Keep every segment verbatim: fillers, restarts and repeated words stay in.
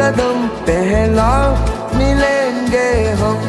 कदम पहला मिलेंगे हम।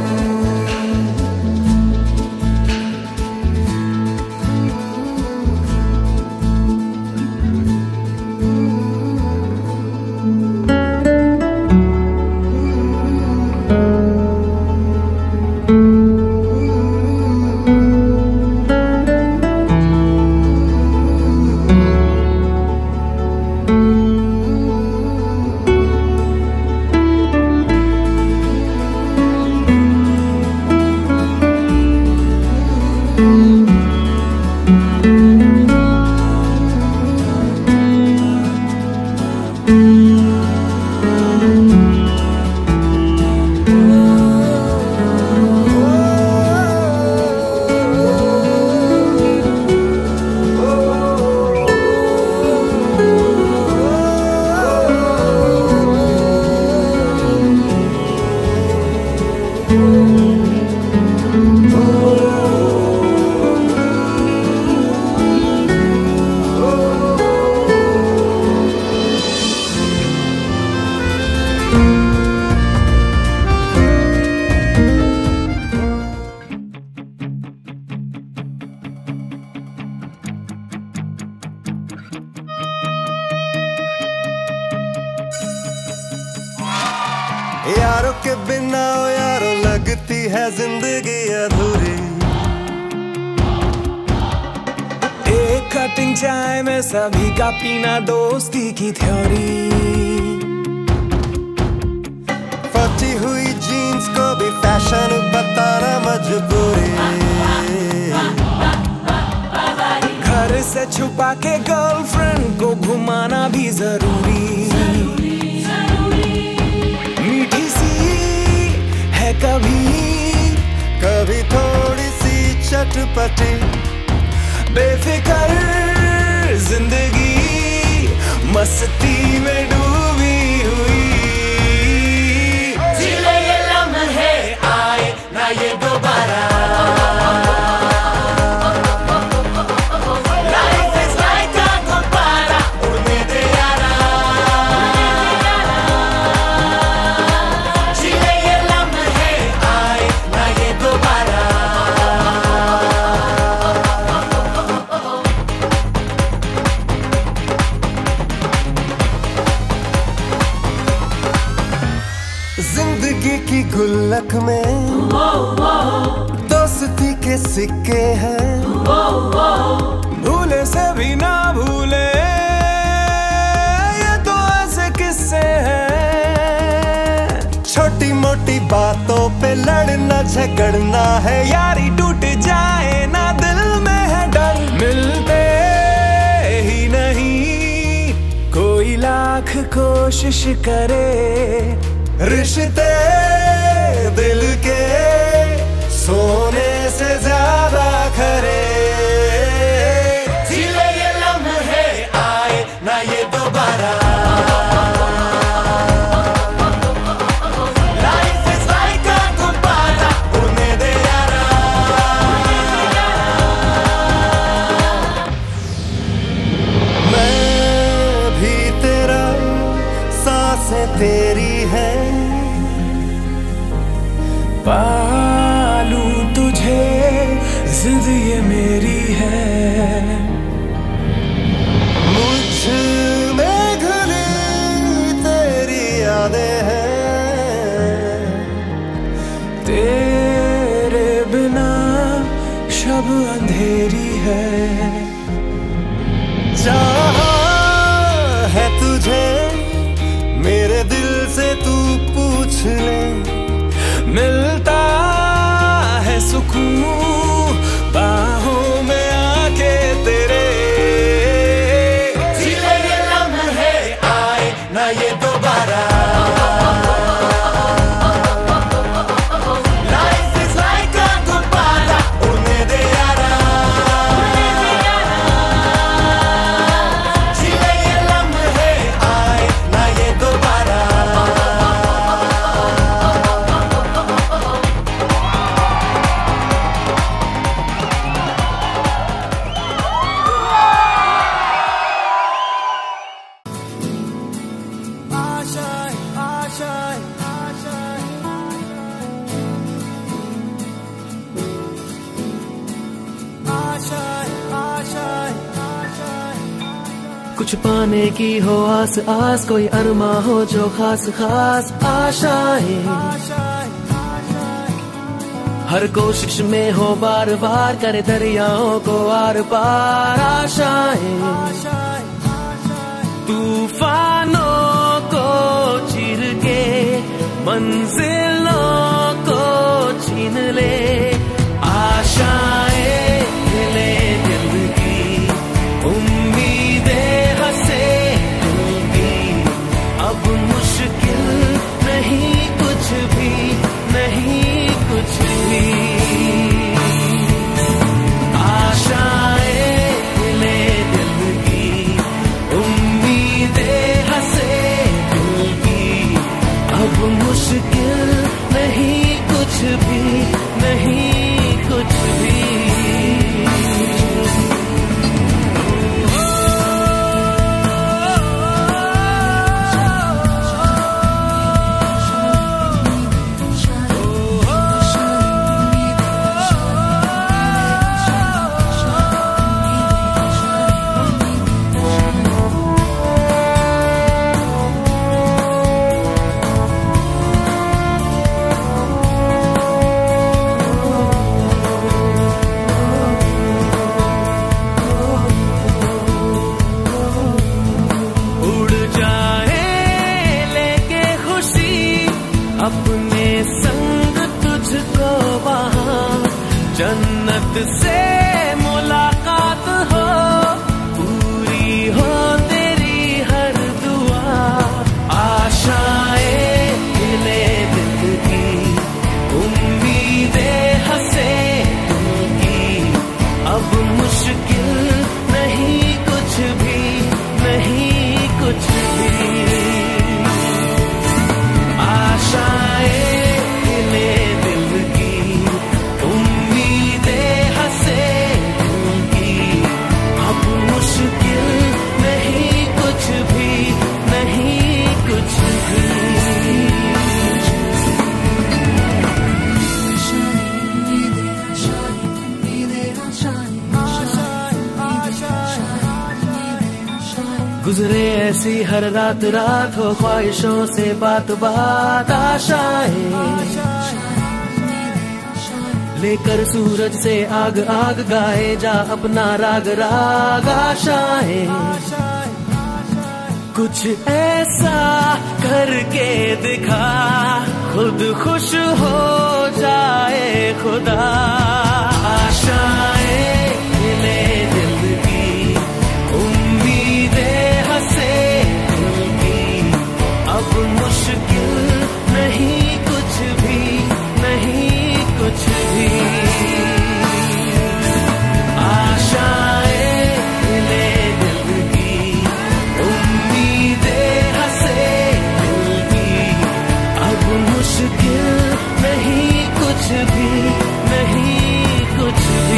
यारों के बिना ओ यारो लगती है जिंदगी अधूरी। एक कटिंग चाय में सभी का पीना दोस्ती की थ्योरी। फटी हुई जीन्स को भी फैशन बताना मजबूरी। घर से छुपा के गर्लफ्रेंड को घुमाना भी जरूरी। मीठी सी है कभी कभी थोड़ी सी चटपटी। बेफिक्र जिंदगी मस्ती में डूबी हुई। जिले ये लम्हे आए ना ये दोबारा। जिंदगी की गुल्लक में दोस्ती के सिक्के हैं। भूले से भी ना भूले ये तो ऐसे किस्से हैं। छोटी मोटी बातों पे लड़ना झगड़ना है। यारी टूट जाए ना दिल में है डर। मिलते ही नहीं कोई लाख कोशिश करे। रिश्ते दिल के सोने से ज्यादा खरे। जिले ये लम्हे आए ना ये दोबारा। Life is like a गुब्बारा उड़ने दे यारा। मैं भी तेरा सांसें तेरी है। पालूं तुझे जिद ये मेरी है। मुझ में घुली तेरी यादें हैं। तेरे बिना शब अंधेरी है। चाहा है तुझे मेरे दिल से तू पूछ ले। मिलता है सुकून बाहों में आके तेरे। जिले ये लम्हे आए ना ये दोबारा। Life is like a गुब्बारा उड़ने दे यारा। जिले ये लम्हे आए ना ये दोबारा। कुछ पाने की हो आस आस, कोई अरमा हो जो खास खास आशाएं, हर कोशिश में हो बार बार करे दरियाओं को आर पार आशाएं, तूफानों को चीर के मंजिलों को छीन ले आशाएं, ले दिल की उम्मीदें हंसे दिल की, अब मुश्किल नहीं कुछ भी, नहीं कुछ भी, आशाएं ले दिल की उम्मीदें हंसे दिल की, अब मुश्किल नहीं कुछ भी, नहीं कुछ भी। अपने संग तुझको वहाँ जन्नत से मुलाकात हो, पूरी हो तेरी हर दुआ, आशाएं ले दिल की उम्मीदें हंसे दिल की, अब मुश्किल नहीं कुछ भी, नहीं कुछ भी, आशाएं ले दिल की उम्मीदें हंसे दिल की, अब मुश्किल नहीं कुछ भी, नहीं कुछ भी। गुजरे ऐसी हर रात रात हो ख्वाहिशों से बात बात, आशाएं लेकर सूरज से आग आग गाए जा अपना राग राग, आशाएं कुछ ऐसा करके दिखा खुद खुश हो जाए खुदा, आशाएं ले दिल की उम्मीदें हंसे दिल की, अब मुश्किल नहीं कुछ भी, नहीं कुछ भी, आशाएं ले दिल की उम्मीदें हंसे दिल की, अब मुश्किल नहीं कुछ भी, नहीं कुछ भी।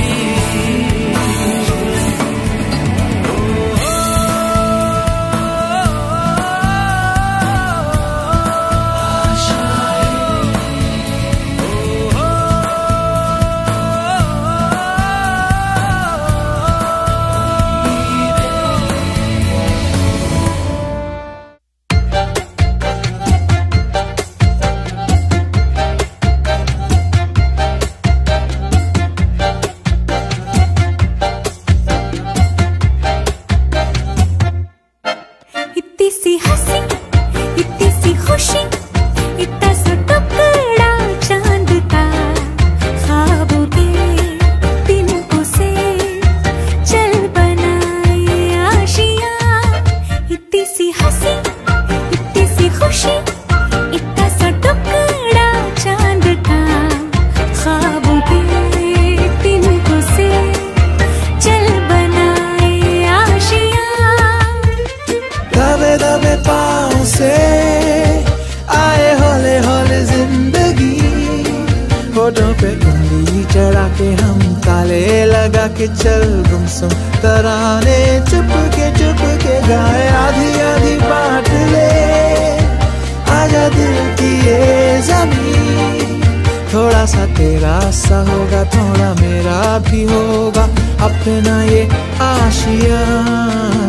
के चल गुमसुम तराने चुप के चुप के गाए, आधी आधी बांट ले आजा दिल की ये ज़मीन, थोड़ा सा तेरा सा होगा थोड़ा मेरा भी होगा अपना ये आशिया।